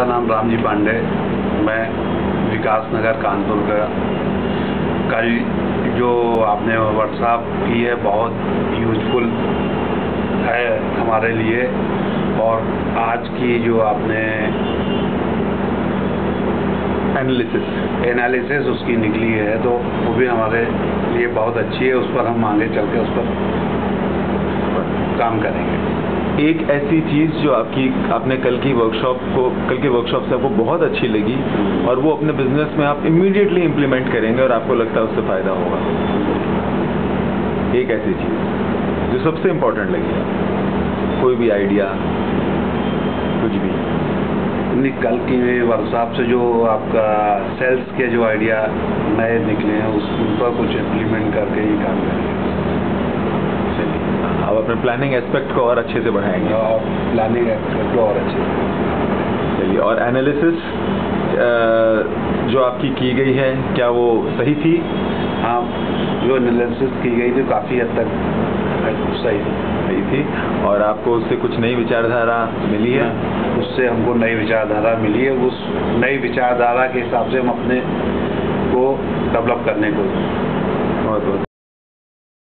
मेरा नाम रामजी पांडे। मैं विकास नगर कानपुर का कल जो आपने वर्कशॉप की है बहुत यूजफुल है हमारे लिए, और आज की जो आपने एनालिसिस उसकी निकली है तो वो भी हमारे लिए बहुत अच्छी है। उस पर हम आगे चल के उस पर काम करेंगे। एक ऐसी चीज़ जो आपने कल के वर्कशॉप से आपको बहुत अच्छी लगी और वो अपने बिजनेस में आप इमीडिएटली इम्प्लीमेंट करेंगे और आपको लगता है उससे फ़ायदा होगा, एक ऐसी चीज़ जो सबसे इम्पोर्टेंट लगी आपको, कोई भी आइडिया, कुछ भी। कल की वर्कशॉप से जो आपका सेल्स के जो आइडिया नए निकले हैं उन पर कुछ इम्प्लीमेंट करके ही काम करेंगे। अब अपने प्लानिंग एस्पेक्ट को और अच्छे से बढ़ाएंगे और प्लानिंग एस्पेक्ट को और अच्छे से। चलिए, और एनालिसिस जो आपकी की गई है क्या वो सही थी? हाँ, जो एनालिसिस की गई थी काफ़ी हद तक सही थी। और आपको उससे कुछ नई विचारधारा मिली है? उससे हमको नई विचारधारा मिली है। उस नई विचारधारा के हिसाब से हम अपने को डेवलप करने को बहुत